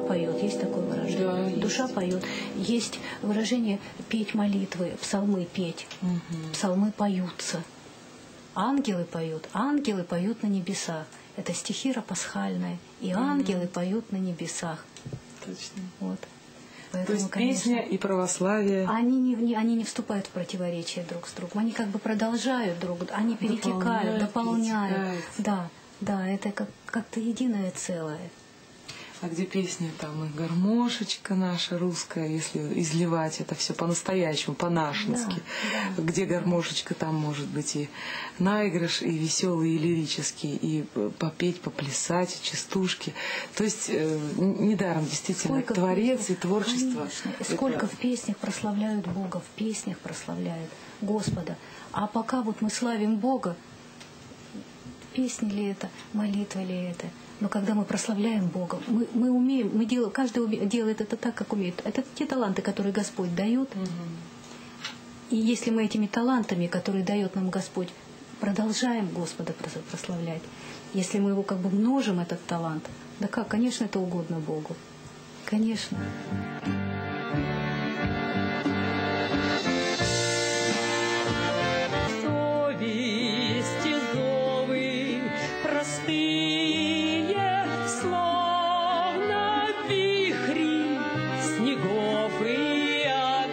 поет, есть такое выражение. Да, Душа есть. поет. Есть выражение петь молитвы, псалмы петь. Псалмы поются. Ангелы поют на небесах. Это стихира пасхальная. И ангелы поют на небесах. Точно. Вот. То Поэтому, есть конечно, песня и православие. они не вступают в противоречие друг с другом. Они как бы продолжают друг друга, они перетекают, дополняют. Да, это как-то единое целое. А где песня там и гармошечка наша русская, если изливать это все по-настоящему, по-нашенски. Да. Где гармошечка, там может быть и наигрыш, и веселый, и лирический, и попеть, поплясать, и частушки. То есть недаром действительно творец и творчество. Конечно. И сколько в песнях прославляют Бога, в песнях прославляют Господа. А пока вот мы славим Бога, песни ли это, молитва ли это? Но когда мы прославляем Бога, мы умеем, каждый делает это так, как умеет. Это те таланты, которые Господь дает. И если мы этими талантами, которые дает нам Господь, продолжаем Господа прославлять, если мы его как бы множим, этот талант, да как, конечно, это угодно Богу. Конечно. Совести зовы простые, словно вихри снегов и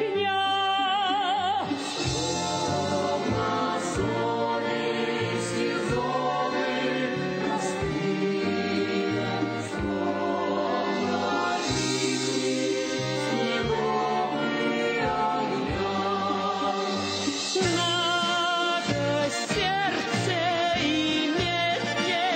огня. Словно совести зовы простые, словно вихри снегов и огня. Надо сердце иметь не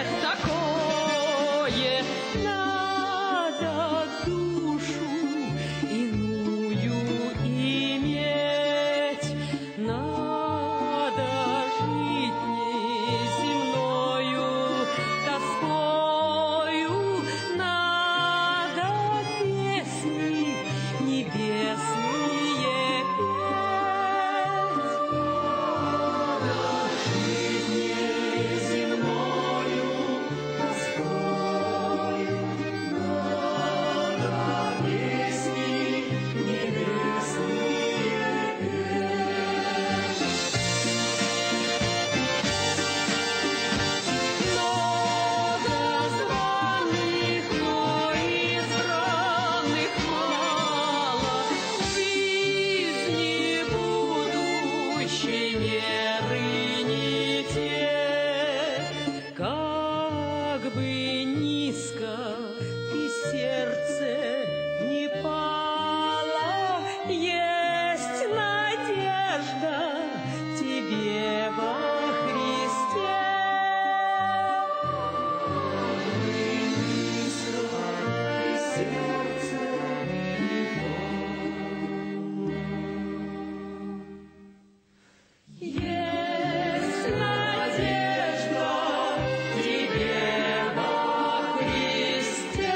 такое, надо душу иную иметь, надо жить неземною тоскою, надо песни небесные петь. Как бы низко и сердце не пало, есть надежда тебе во Христе. Есть надежда тебе во Христе.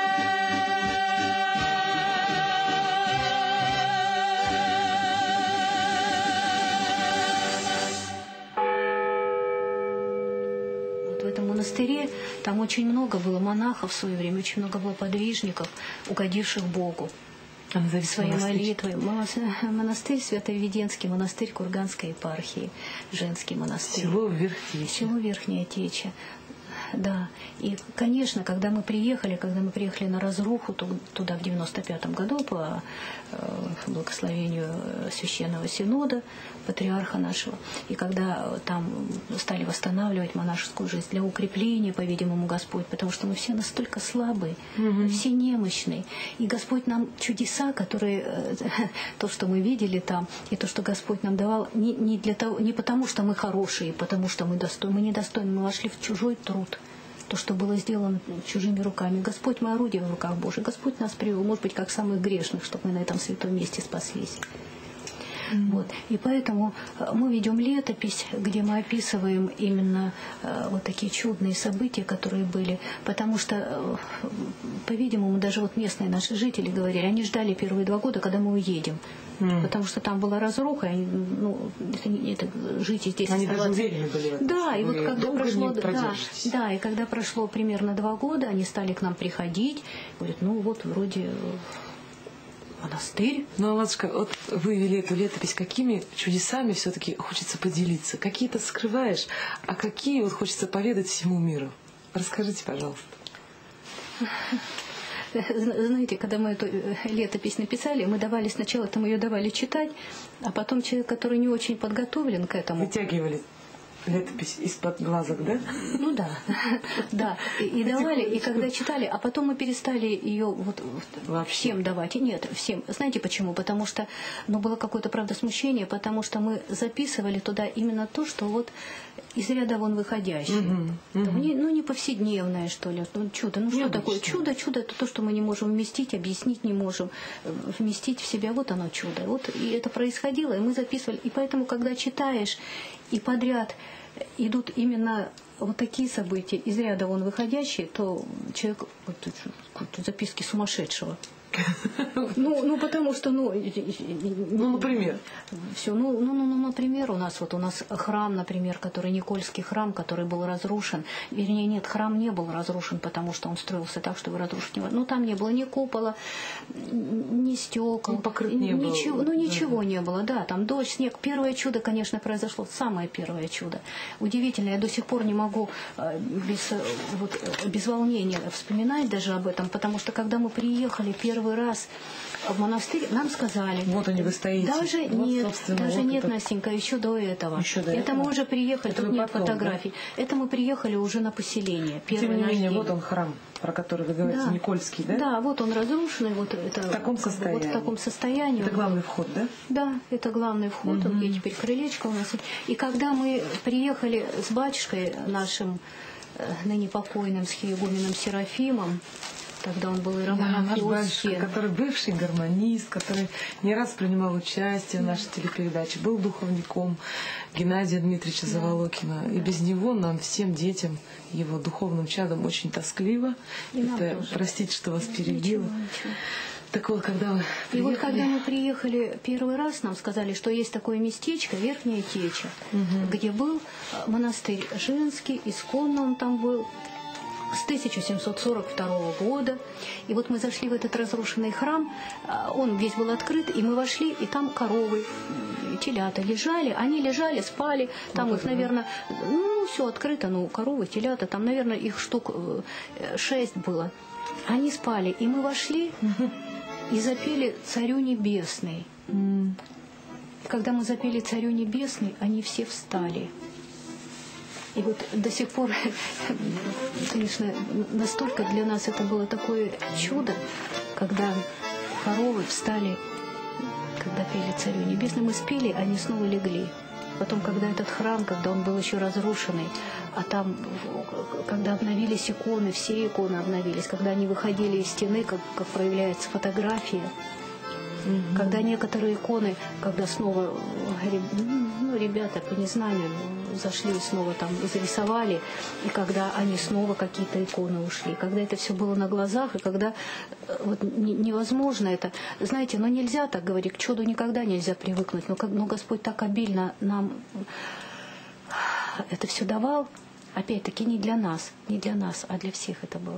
Вот в этом монастыре там очень много было монахов в свое время, очень много было подвижников, угодивших Богу своей молитвой. Монастырь Свято-Введенский, монастырь Курганской епархии, женский монастырь. Село Верхнее. Село Верхняя Теча. Да. И, конечно, когда мы приехали на Разруху туда в 95-м году по благословению Священного Синода, патриарха нашего, и когда там стали восстанавливать монашескую жизнь для укрепления, по-видимому, Господь, потому что мы все настолько слабые, все немощные. И Господь нам чудеса, которые, то, что мы видели там, и то, что Господь нам давал, не потому, что мы хорошие, потому что мы недостойны, мы вошли в чужой труд. То, что было сделано чужими руками. Господь, мы орудие в руках Божьих. Господь нас привел, может быть, как самых грешных, чтобы мы на этом святом месте спаслись. Вот. И поэтому мы ведем летопись, где мы описываем именно вот такие чудные события, которые были. Потому что, по-видимому, даже вот местные наши жители говорили, они ждали первые 2 года, когда мы уедем. Потому что там была разруха, жить и здесь они оставаться. даже уверены были в этом. Да, и вот когда прошло, и когда прошло примерно 2 года, они стали к нам приходить, говорят, ну вот вроде монастырь. Ну, Алладушка, вот вы вели эту летопись, какими чудесами все-таки хочется поделиться? Какие-то скрываешь, а какие вот хочется поведать всему миру? Расскажите, пожалуйста. Знаете, когда мы эту летопись написали, мы давали сначала, мы ее давали читать, а потом человек, который не очень подготовлен к этому... Вытягивали летопись из-под глазок, да? Ну да, да. И давали, и когда читали, а потом мы перестали ее вот всем давать. И нет, всем. Знаете почему? Потому что, было какое-то, правда, смущение, потому что мы записывали туда именно то, что вот из ряда вон выходящее. Не повседневное, что ли. Чудо. Что такое чудо? Чудо — это то, что мы не можем вместить, объяснить не можем, вместить в себя. Вот оно чудо. Вот и это происходило, и мы записывали. И поэтому, когда читаешь, и подряд идут именно вот такие события, из ряда вон выходящие, то человек, записки сумасшедшего. Потому что, например. Все, например, у нас храм, например, который Никольский храм, который был разрушен. Вернее, нет, храм не был разрушен, потому что он строился так, чтобы разрушить невозможно. Там не было ни купола, ни стекол. Покрыт не было. Ничего не было, да. Там дождь, снег. Первое чудо, конечно, произошло. Самое первое чудо. Удивительно. Я до сих пор не могу без волнения вспоминать даже об этом, потому что, когда мы приехали первый раз в монастырь, нам сказали... Вот они, вы стоите. Даже нет, Настенька, еще до этого. Мы уже приехали, тут нет фотографий. Да? Это мы приехали уже на поселение. Тем не менее, вот он храм, про который вы говорите, Никольский, да? Да, вот он разрушенный, в таком состоянии. Это главный вход, да? Да, это главный вход, где теперь крылечко у нас. И когда мы приехали с батюшкой нашим, ныне покойным, с схиегуменом Серафимом, тогда он был наш батюшка, который бывший гармонист, который не раз принимал участие в нашей телепередаче, был духовником Геннадия Дмитриевича Заволокина. И без него нам, всем детям, его духовным чадом, очень тоскливо. Это, простите, что вас перебила. Ничего. Так вот, когда вы приехали... И вот когда мы приехали первый раз, нам сказали, что есть такое местечко, Верхняя Теча, где был монастырь женский, исконно он там был, с 1742 года. И вот мы зашли в этот разрушенный храм, он весь был открыт, и мы вошли, и там коровы, телята лежали, они лежали, спали, там их, наверное, все открыто, коровы, телята, там, наверное, их штук 6 было. Они спали, и мы вошли и запели «Царю небесный». Когда мы запели «Царю небесный», они все встали. И вот до сих пор, конечно, настолько для нас это было такое чудо, когда коровы встали, когда пели «Царю небесный», мы спели, они снова легли. Потом, когда этот храм, когда он был еще разрушенный, а там, когда обновились иконы, все иконы обновились, когда они выходили из стены, как проявляется фотография, когда некоторые иконы, когда снова ребята по незнанию зашли и снова там зарисовали, и когда они снова какие-то иконы ушли, когда это все было на глазах, и когда невозможно это, знаете, нельзя так говорить, к чуду никогда нельзя привыкнуть, но Господь так обильно нам это все давал, опять-таки не для нас, а для всех это было.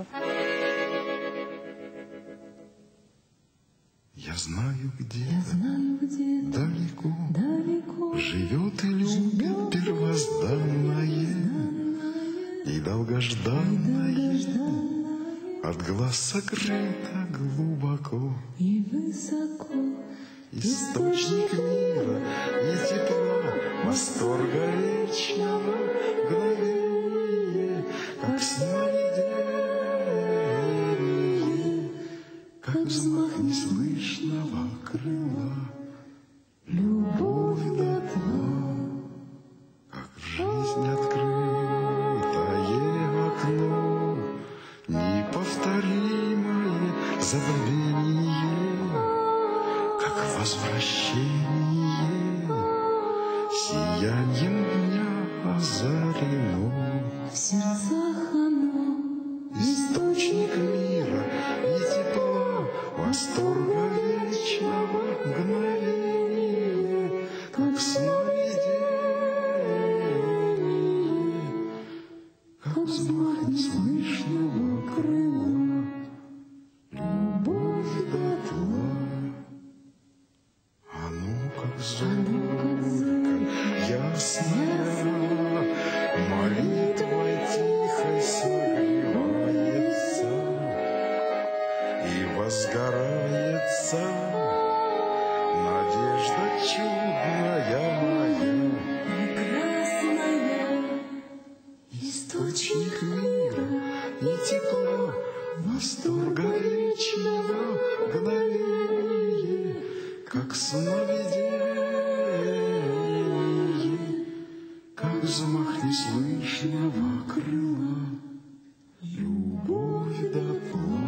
Я знаю, где далеко живет и любит первозданное и долгожданное, от глаз сокрыто глубоко и высоко, источник мира и тепла, восторга вечного, мгновение, как сновидение, как взмах неслышного крыла, любовь до тла, как в жизнь открытое окно, неповторимое забвение, как возвращение сиянием дня озарено. В сердцах оно, Источник мира и тепла, восторга вечного мгновения, как сновидение, как взмах неслышного крыла, любовь дотла. Оно как зорька ясная, молитвой тихой согревается и возгорается надежда чудная моя. прекрасная, Источник мира и тепла, восторга вечного мгновения, как сновидение, как взмах неслышного крыла, любовь дотла.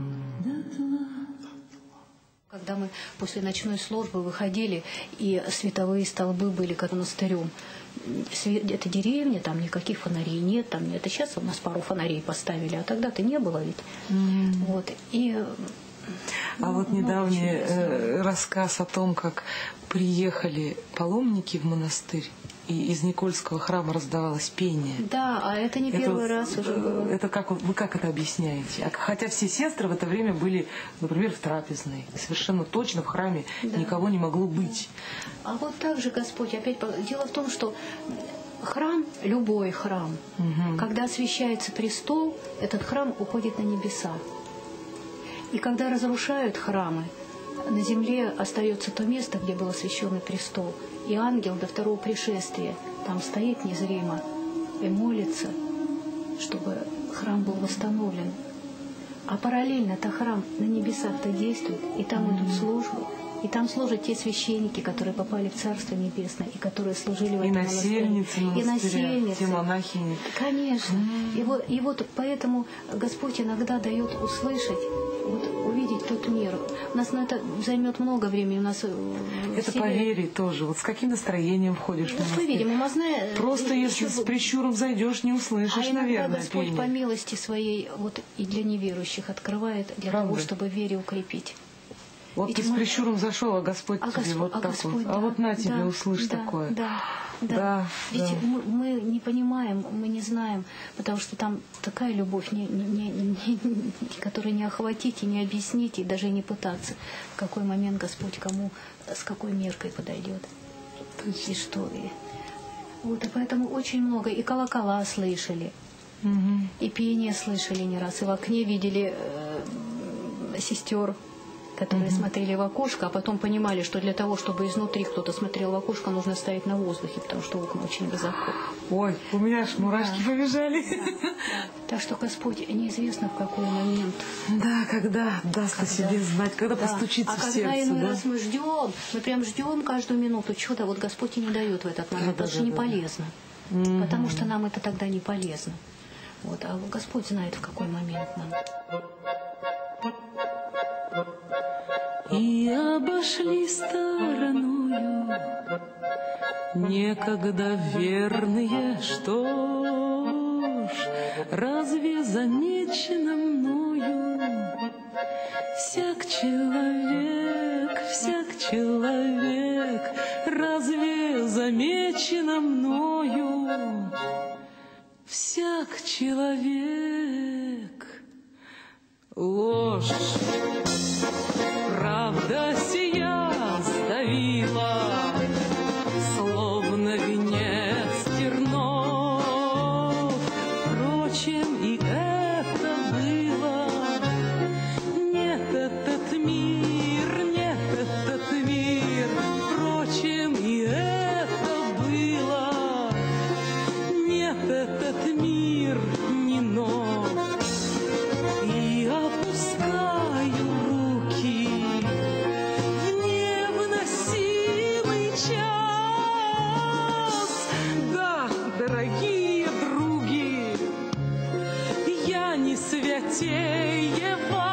Когда мы после ночной службы выходили, и световые столбы были как монастырем, это деревня, там никаких фонарей нет, там это сейчас у нас пару фонарей поставили, а тогда-то не было ведь. Вот, и... А вот недавний рассказ о том, как приехали паломники в монастырь, и из Никольского храма раздавалось пение. Да, а это не первый раз уже было. Это как вы как это объясняете? Хотя все сестры в это время были, например, в трапезной. Совершенно точно в храме никого не могло быть. А вот так же Господь опять... Дело в том, что храм, любой храм, когда освящается престол, этот храм уходит на небеса. И когда разрушают храмы, на земле остается то место, где был освященный престол. И ангел до второго пришествия там стоит незримо и молится, чтобы храм был восстановлен. А параллельно-то храм на небесах-то действует, и там идут службы, и там служат те священники, которые попали в Царство Небесное, и которые служили в этом монастыре. И насельницы, те монахини. Конечно. И вот поэтому Господь иногда дает услышать, вот увидеть тот мир. У нас на это займет много времени. У нас это по вере тоже. Вот с каким настроением входишь в монастырь? Мы видим, Просто если с прищуром зайдешь, не услышишь, наверное, Господь пение. по милости своей вот и для неверующих открывает, для того, чтобы вере укрепить. Вот Ведь ты с прищуром зашел, а Господь тебе вот так вот. Да, А вот на тебе да, услышь да, такое. Да. Ведь мы не понимаем, мы не знаем, потому что там такая любовь, которую не охватить и не объяснить, и даже не пытаться, в какой момент Господь кому с какой меркой подойдет. И что. Вот, и поэтому очень много. И колокола слышали, и пение слышали не раз, и в окне видели сестер, которые смотрели в окошко, а потом понимали, что для того, чтобы изнутри кто-то смотрел в окошко, нужно стоять на воздухе, потому что окна очень высоко. Ой, у меня аж мурашки побежали. Так что Господь неизвестно в какой момент. Да, когда даст о себе знать, когда постучится в сердце. А когда иной раз мы ждем, мы прям ждем каждую минуту чуда, вот Господь и не дает в этот момент, потому что не полезно. Потому что нам это тогда не полезно. Вот, а Господь знает, в какой момент нам. и обошли стороною некогда верные, что ж, разве замечено мною всяк человек, разве замечено мною всяк человек? Ложь, правда сия сдавила, словно венец тернов. Впрочем, и это было. Нет этот мир, впрочем, и это было. Нет этот мир не нов. И опускаю руки в невыносимый час. Да, дорогие други, я не святее вас.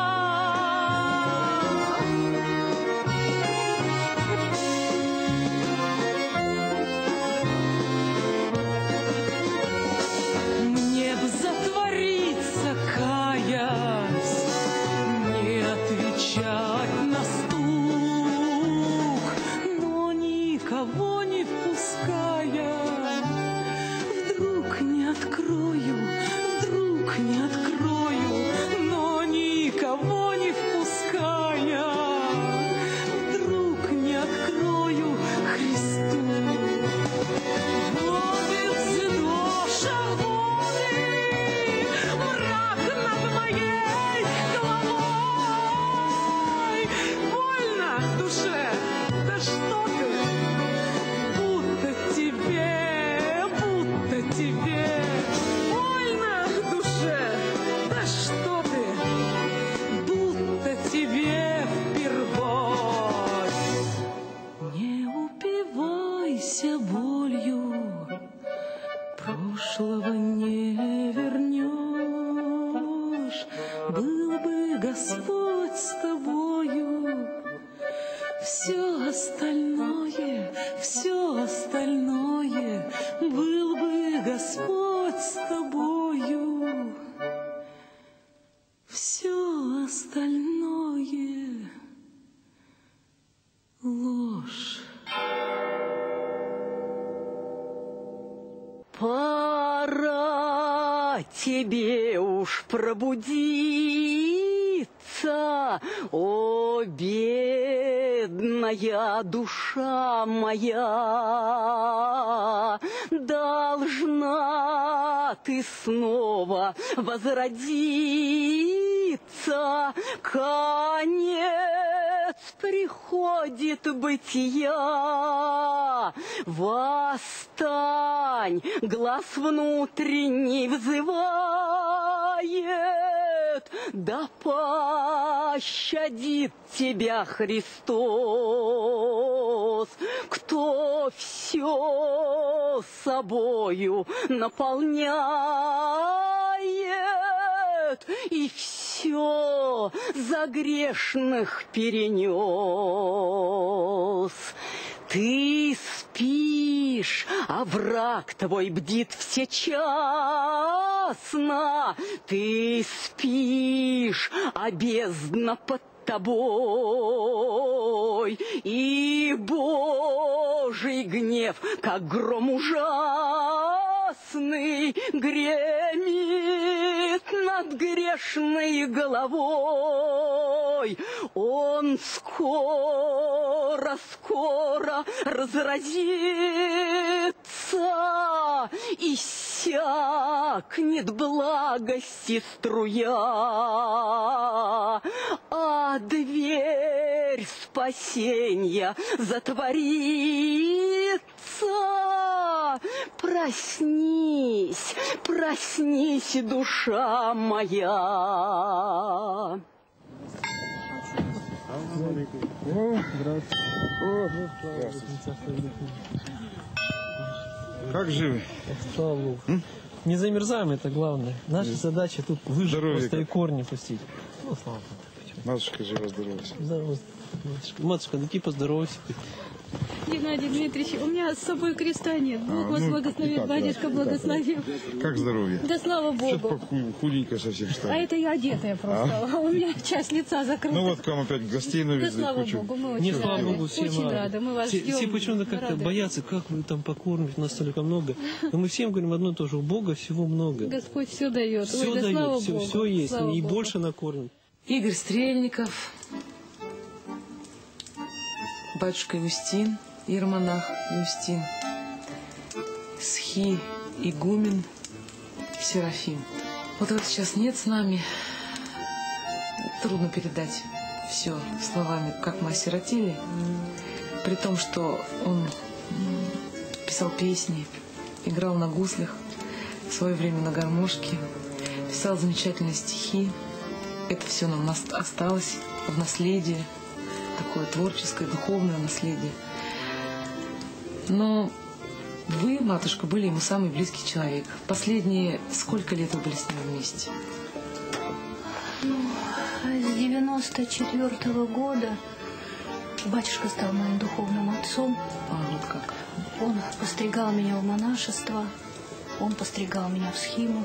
был бы Господь с тобою, все остальное, был бы Господь с тобою, все остальное ложь. Пора тебе уж пробудиться, о бедная душа моя, должна ты снова возродиться, конец приходит бытия. Восстань, глаз внутренний взывает, да пощадит тебя Христос, кто все собою наполняет и все за грешных перенес. Ты спишь, а враг твой бдит всечасно. Ты спишь, а бездна под тобой, и Божий гнев, как гром ужасный, гремит над грешной головой. Он скоро разразится, и сякнет благости струя, а дверь спасения затворится. Проснись, проснись, душа моя. Как живы? Слава Богу. Не замерзаем, это главное. Наша задача тут выжить, просто и корни пустить. Ну, слава Богу. Матушка жива-здорова. Здорово, матушка. Матушка, ну типа поздоровайся. Геннадий Дмитриевич, у меня с собой креста нет. Бог вас благословит, батюшка благословил. Как здоровье? Да слава Богу. Что-то худенько совсем А стали. это я одетая просто. У меня часть лица закрыта. Ну вот к вам опять гостей Да навезли. слава кучу. Богу, мы Не, очень слава рады. Богу, всем Очень рады, мы вас ждем. Все почему-то как-то Рады. боятся, как вы там покормите, нас столько много. Но мы всем говорим одно и то же, у Бога всего много. Господь все дает. Все Ой, да слава дает, Богу. все есть, Слава и Богу. больше накормим. Игорь Стрельников, батюшка Юстин, иеромонах Юстин, Схи игумен Серафим. Вот его сейчас нет с нами. Трудно передать все словами, как мы осиротели, при том, что он писал песни, играл на гуслях, в свое время на гармошке, писал замечательные стихи. Это все нам осталось в наследие, такое творческое, духовное наследие. Но вы, матушка, были ему самый близкий человек. Последние сколько лет вы были с ним вместе? С 94-го года батюшка стал моим духовным отцом. Вот как. Он постригал меня в монашество, он постригал меня в схиму.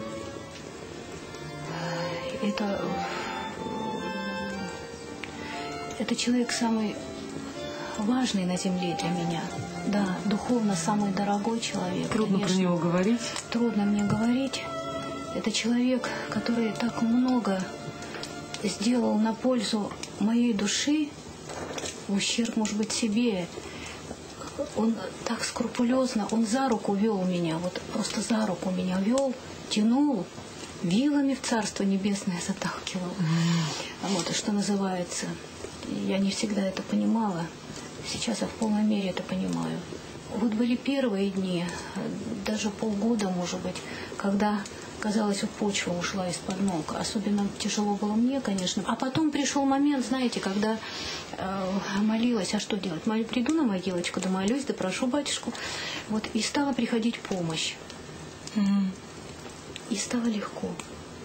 Это человек самый важный на земле для меня. Да, духовно самый дорогой человек. Трудно конечно. про него говорить. Трудно мне говорить. Это человек, который так много сделал на пользу моей души, в ущерб, может быть, себе. Он так скрупулезно, он за руку вел меня, вот просто за руку меня вел, тянул, вилами в Царство Небесное заталкивал. Вот, и что называется, я не всегда это понимала. Сейчас я в полной мере это понимаю. Вот были первые дни, даже полгода, может быть, когда, казалось, вот почва ушла из-под ног. Особенно тяжело было мне, конечно. А потом пришел момент, знаете, когда молилась, а что делать? Приду на могилочку, да молюсь, да прошу батюшку. Вот, и стала приходить помощь. И стало легко.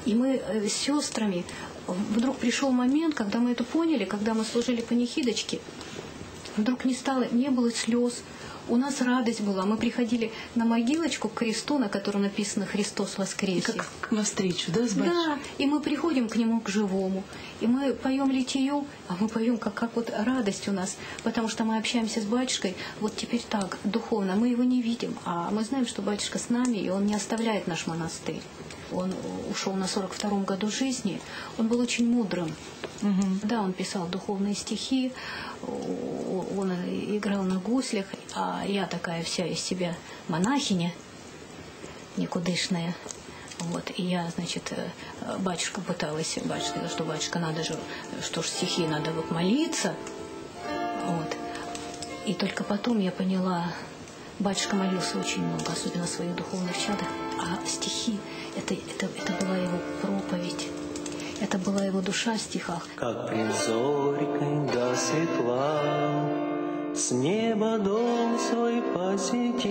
И мы с сестрами, вдруг пришел момент, когда мы это поняли, когда мы служили панихидочки, вдруг не было слез. У нас радость была. Мы приходили на могилочку к кресту, на котором написано «Христос воскресе». Как навстречу, да, с батюшкой? Да, и мы приходим к нему, к живому. И мы поем литию, а мы поем как вот радость у нас, потому что мы общаемся с батюшкой вот теперь так, духовно. Мы его не видим, а мы знаем, что батюшка с нами, и он не оставляет наш монастырь. Он ушел на 42-м году жизни. Он был очень мудрым. Да, он писал духовные стихи, он играл на гуслях, а я такая вся из себя монахиня, никудышная. Вот, и я, значит, батюшка пыталась, батюшка сказал, что батюшка, надо же, что ж стихи, надо вот молиться. Вот. И только потом я поняла, батюшка молился очень много, особенно о своих духовных чадах, а стихи, это была его проповедь. Это была его душа в стихах. Как пред зорькой до светла с неба дом свой посетить,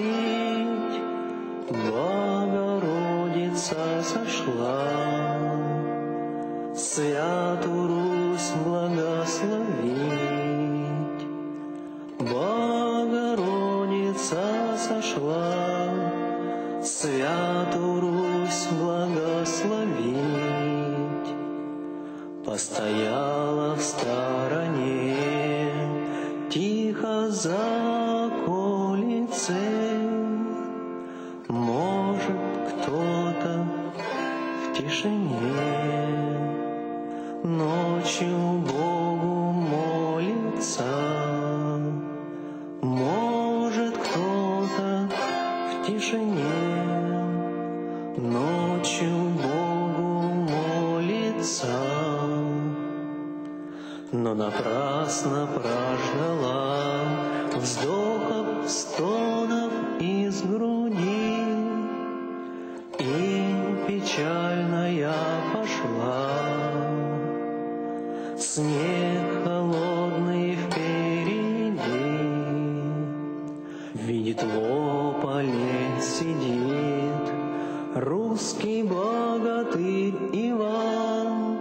Богородица сошла, Святу Русь благословить. Богородица сошла, Святу Русь благословить. Постояла в стороне, тихо за околицей. Может, кто-то в тишине ночью Богу молится. Может, кто-то в тишине ночью Богу молится. Но напрасно прождала вздохов, стонов из груди, и печальная пошла. Снег холодный впереди, видит в ополе сидит русский богатырь Иван,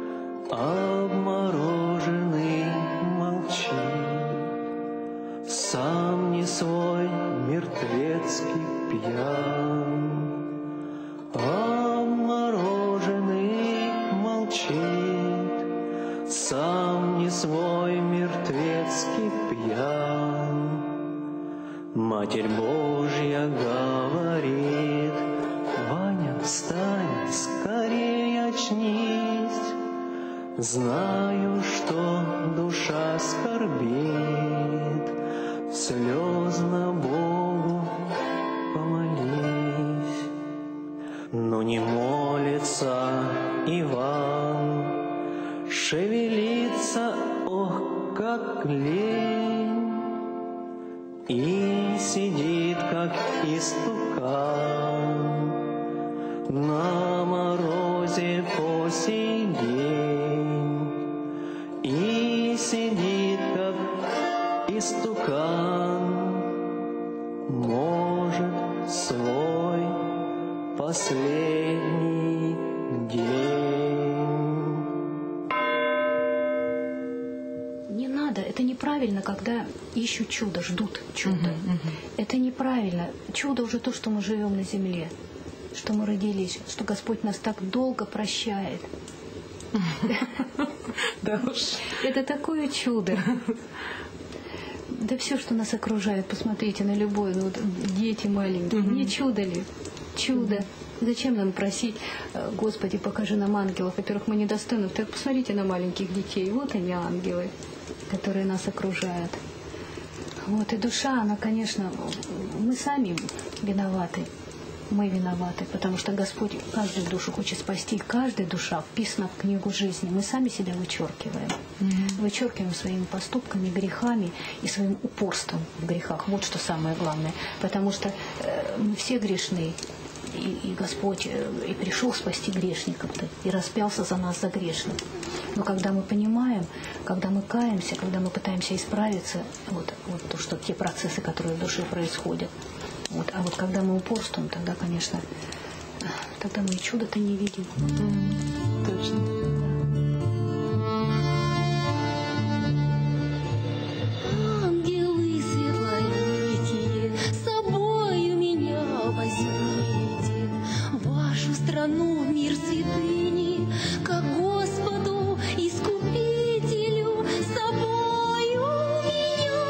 обмороженный молчит, сам не свой мертвецкий пьян. Обмороженный молчит, сам не свой мертвецкий пьян. Матерь Божья говорит: Ваня, встань, скорее очнись, знаю, что душа скорбит, слезно Богу помолись. Но не молится Иван, шевелится, ох, как лень, и сидит, как истукан, на морозе по сей день, и сидит, как истукан, может, свой последний день. Не надо, это неправильно, когда ищут чудо, ждут чуда. Это неправильно. Чудо уже то, что мы живем на земле, что мы родились, что Господь нас так долго прощает. Да уж. Это такое чудо. Да все, что нас окружает, посмотрите на любое, вот дети маленькие, не чудо ли? Чудо. Зачем нам просить, Господи, покажи нам ангелов? Во-первых, мы недостойны. Так посмотрите на маленьких детей. Вот они, ангелы, которые нас окружают. Вот, и душа, она, конечно, мы сами виноваты. Мы виноваты, потому что Господь каждую душу хочет спасти. Каждая душа вписана в книгу жизни. Мы сами себя вычеркиваем. Вычеркиваем своими поступками, грехами и своим упорством в грехах. Вот что самое главное. Потому что мы все грешны. И Господь и пришел спасти грешников-то, и распялся за нас, за грешных. Но когда мы понимаем, когда мы каемся, когда мы пытаемся исправиться, вот то, что те процессы, которые в душе происходят, вот, а вот когда мы упорствуем, тогда, конечно, Тогда мы и чудо-то не видим. Точно. Ангелы светлоликие, с собою меня возьмите в вашу страну, в мир святыни, как Господу Искупителю, с собою меня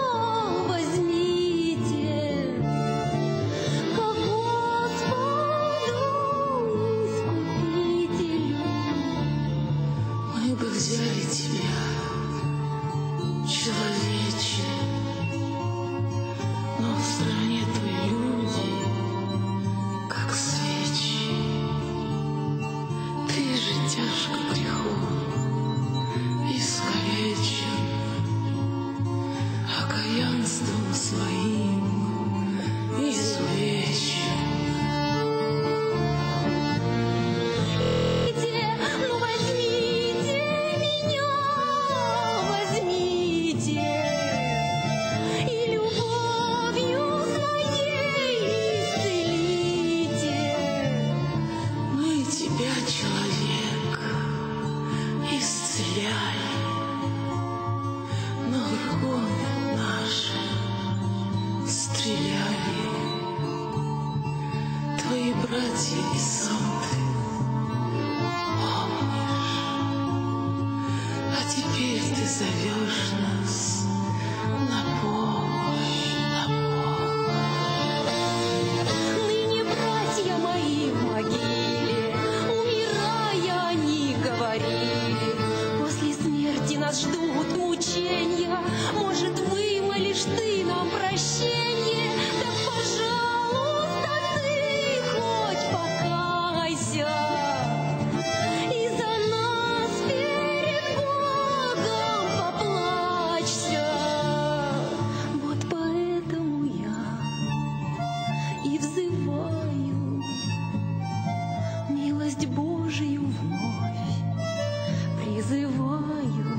возьмите, как Господу Искупителю. Мы бы взяли тебя, человече, но в стране твои люди, как свечи. Ты же тяжко грехом искалечен, окаянством своим изувечен. Ну возьмите меня, возьмите, и любовью своей исцелите. Мы тебя, человек, исцеляли, но иконы наши стреляли. Твои братья и сам ты помнишь, а теперь ты зовешь нас на помощь, на помощь. Ныне братья мои в могиле, умирая, они говорили: после смерти нас ждут мучения, может, вымолишь ты нам прощение, так, пожалуйста, ты хоть покайся и за нас перед Богом поплачься. Вот поэтому я и взываю милость Божию вновь, призываю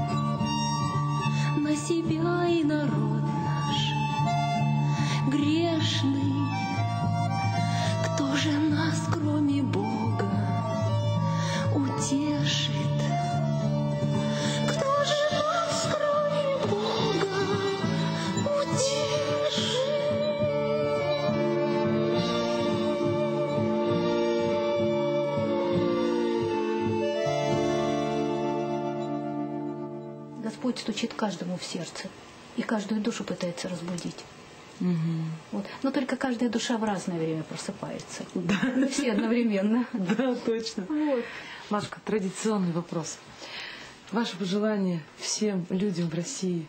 на себя и народ наш грешный. Кто же нас, кроме Бога, утешит? Кто же нас, кроме Бога, утешит? Господь стучит каждому в сердце и каждую душу пытается разбудить. Вот. Но только каждая душа в разное время просыпается. Да. Все одновременно. Да, точно. Вот. Машка, традиционный вопрос. Ваше пожелание всем людям в России?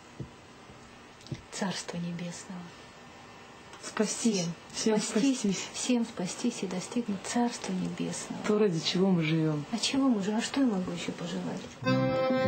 Царство Небесного. Спастись. Всем спастись. Всем спастись и достигнуть Царства Небесного. То, ради чего мы живем. А чего мы живем? А что я могу еще пожелать?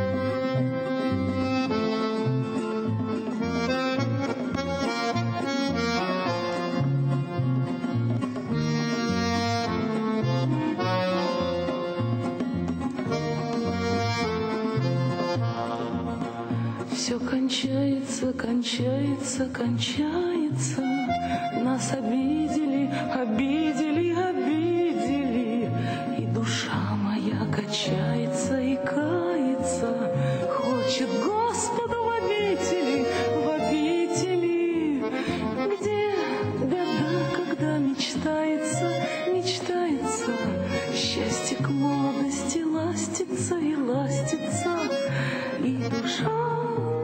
Все кончается, кончается, кончается. Нас обидели, обидели, обидели. И душа моя качается и кается. Хочет Господу в обители, где года, когда мечтается, мечтается. Счастье к молодости ластится и ластится. И душа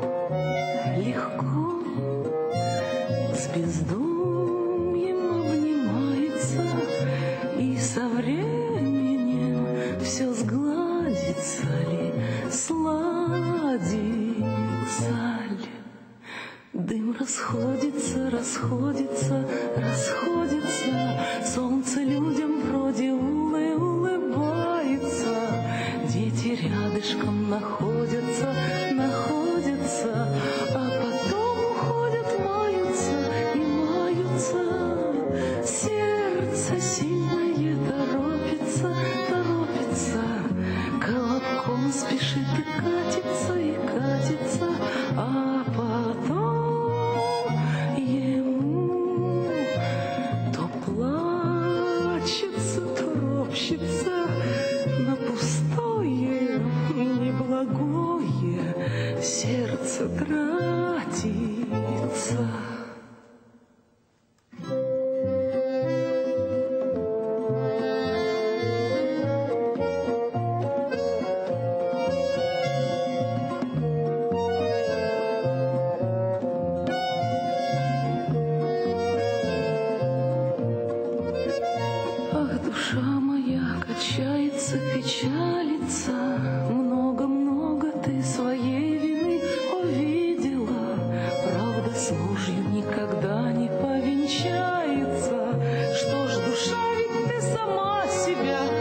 легко с бездумьем обнимается, и со временем все сгладится ли, сладится ли. Дым расходится, расходится, расходится, солнце людям вроде улыбается, дети рядышком находятся, находятся, а потом уходят, маются и маются. Сердце сильное торопится, торопится, колобком спешит и катится, а потом ему то плачет, огорчается, печалится, много-много ты своей вины увидела. Правда с ложью никогда не повенчается. Что ж, душа, ведь ты сама себя